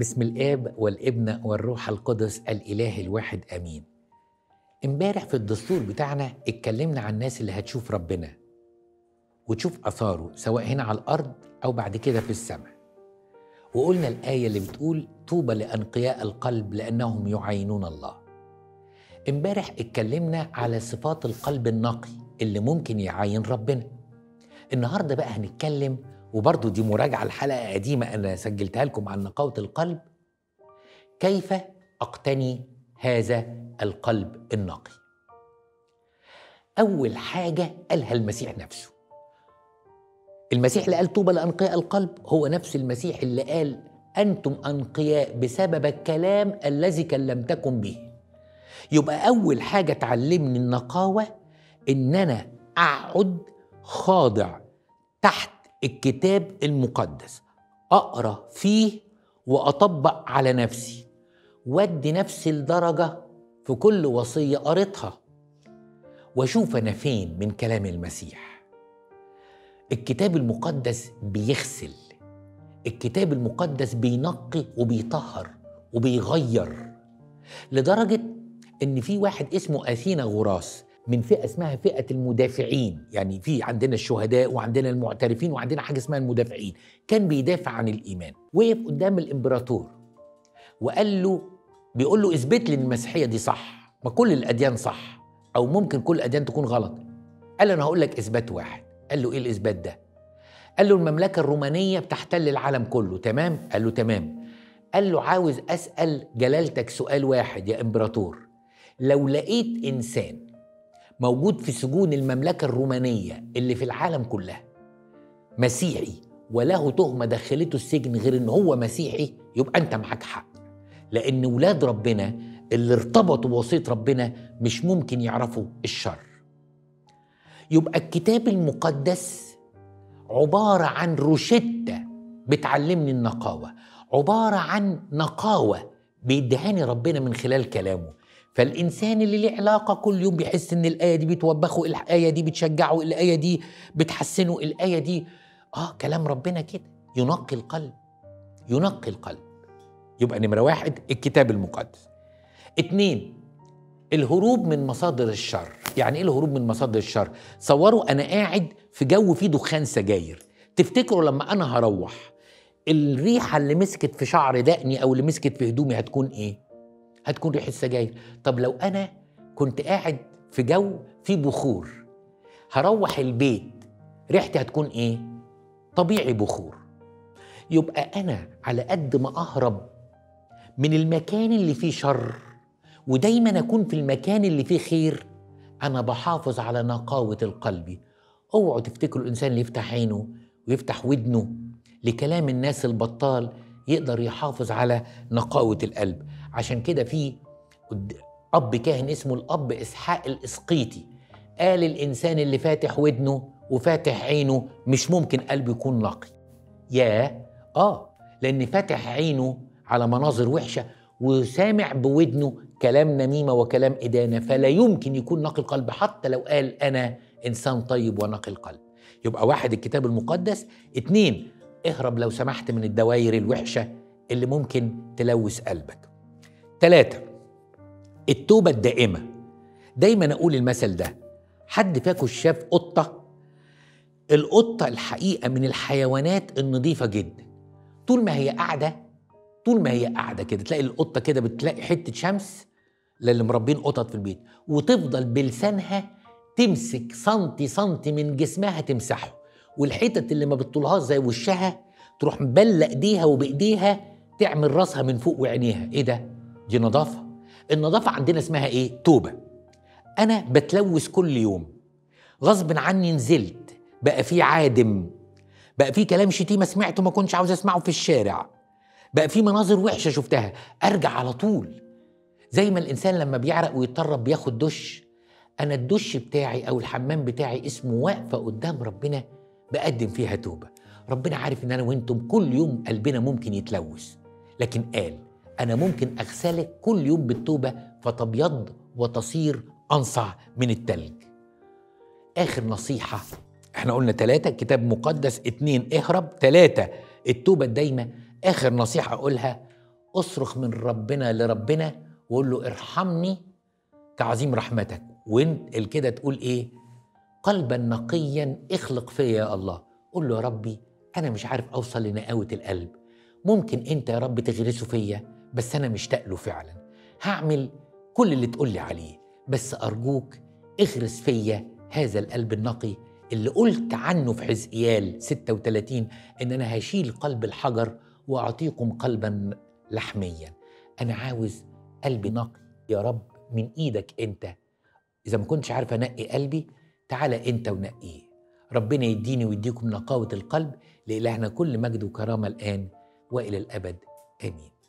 باسم الآب والابن والروح القدس الإله الواحد آمين. امبارح في الدستور بتاعنا اتكلمنا عن الناس اللي هتشوف ربنا وتشوف أثاره سواء هنا على الأرض أو بعد كده في السماء، وقلنا الآية اللي بتقول طوبى لأنقياء القلب لأنهم يعاينون الله. امبارح اتكلمنا على صفات القلب النقي اللي ممكن يعاين ربنا. النهاردة بقى هنتكلم، وبرضو دي مراجعة لحلقة قديمة أنا سجلتها لكم عن نقاوة القلب، كيف أقتني هذا القلب النقي. أول حاجة قالها المسيح نفسه. المسيح اللي قال طوبى لأنقياء القلب هو نفس المسيح اللي قال أنتم أنقياء بسبب الكلام الذي كلمتكم به. يبقى أول حاجة تعلمني النقاوة إن أنا أقعد خاضع تحت الكتاب المقدس، أقرأ فيه وأطبق على نفسي، وادي نفسي الدرجة في كل وصية قريتها، واشوف أنا فين من كلام المسيح. الكتاب المقدس بيغسل، الكتاب المقدس بينقي وبيطهر وبيغير، لدرجة إن في واحد اسمه أثينا غراس من فئة اسمها فئة المدافعين، يعني في عندنا الشهداء وعندنا المعترفين وعندنا حاجة اسمها المدافعين، كان بيدافع عن الإيمان. وقف قدام الإمبراطور وقال له، بيقول له اثبت لي ان المسيحية دي صح، ما كل الأديان صح أو ممكن كل الأديان تكون غلط. قال له أنا هقول لك إثبات واحد. قال له إيه الإثبات ده؟ قال له المملكة الرومانية بتحتل العالم كله، تمام؟ قال له تمام. قال له عاوز أسأل جلالتك سؤال واحد يا إمبراطور، لو لقيت إنسان موجود في سجون المملكة الرومانية اللي في العالم كلها مسيحي وله تهمة دخلته السجن غير إن هو مسيحي، يبقى أنت معاك حق، لأن ولاد ربنا اللي ارتبطوا بوصية ربنا مش ممكن يعرفوا الشر. يبقى الكتاب المقدس عبارة عن روشتة بتعلمني النقاوة، عبارة عن نقاوة بيدهاني ربنا من خلال كلامه. فالإنسان اللي ليه علاقة كل يوم بيحس إن الآية دي بتوبخه، الآية دي بتشجعه، الآية دي بتحسنه، الآية دي كلام ربنا كده ينقي القلب، ينقي القلب. يبقى نمرة واحد الكتاب المقدس. 2 الهروب من مصادر الشر. يعني ايه الهروب من مصادر الشر؟ صوروا انا قاعد في جو فيه دخان سجاير، تفتكروا لما انا هروح الريحة اللي مسكت في شعر دقني او اللي مسكت في هدومي هتكون ايه؟ هتكون ريحة سجاير. طب لو انا كنت قاعد في جو فيه بخور، هروح البيت ريحتي هتكون ايه؟ طبيعي بخور. يبقى انا على قد ما اهرب من المكان اللي فيه شر ودايما أكون في المكان اللي فيه خير، أنا بحافظ على نقاوة القلب. اوعوا تفتكروا الإنسان اللي يفتح عينه ويفتح ودنه لكلام الناس البطال يقدر يحافظ على نقاوة القلب. عشان كده في أب كاهن اسمه الأب إسحاق الإسقيطي قال الإنسان اللي فاتح ودنه وفاتح عينه مش ممكن قلبه يكون نقي. لأن فاتح عينه على مناظر وحشة وسامع بودنه كلام نميمة وكلام إدانة، فلا يمكن يكون نقي القلب حتى لو قال أنا إنسان طيب ونقي القلب. يبقى 1 الكتاب المقدس، 2 اهرب لو سمحت من الدوائر الوحشة اللي ممكن تلوث قلبك. 3 التوبة الدائمة. دايما أقول المثل ده، حد فاكو شاف قطة؟ القطة الحقيقة من الحيوانات النظيفة جدا. طول ما هي قاعدة كده تلاقي القطة كده بتلاقي حتة شمس للي مربين قطط في البيت، وتفضل بلسانها تمسك سنتي من جسمها تمسحه، والحتت اللي ما بتطولهاش زي وشها تروح مبلق ايديها وبايديها تعمل راسها من فوق وعينيها. ايه ده؟ دي نظافة. النظافة عندنا اسمها ايه؟ توبة. انا بتلوث كل يوم غصب عني، نزلت بقى في عادم، بقى في كلام شتيمة سمعته ما كنتش عاوز اسمعه في الشارع، بقى في مناظر وحشة شفتها، ارجع على طول. زي ما الانسان لما بيعرق ويتطرب بياخد دش، انا الدش بتاعي او الحمام بتاعي اسمه واقفة قدام ربنا بقدم فيها توبة. ربنا عارف ان انا وانتم كل يوم قلبنا ممكن يتلوث، لكن قال انا ممكن اغسلك كل يوم بالتوبة فتبيض وتصير انصع من التلج. اخر نصيحة، احنا قلنا 3 كتاب مقدس، 2 اهرب، 3 التوبة الدايمة. اخر نصيحة اقولها، اصرخ من ربنا لربنا وقول له ارحمني كعظيم رحمتك. وانت كده تقول ايه؟ قلبا نقيا اخلق فيا يا الله. قول له يا ربي انا مش عارف اوصل لنقاوة القلب، ممكن انت يا رب تغرسه فيا، بس انا مشتاق له فعلا. هعمل كل اللي تقول لي عليه، بس ارجوك اغرس فيا هذا القلب النقي اللي قلت عنه في حزقيال 36 ان انا هشيل قلب الحجر واعطيكم قلبا لحميا. انا عاوز قلبي نقي يا رب من ايدك انت. اذا ما كنتش عارف انقي قلبي، تعالى انت ونقيه. ربنا يديني ويديكم نقاوة القلب. لإلهنا كل مجد وكرامة الآن وإلى الأبد آمين.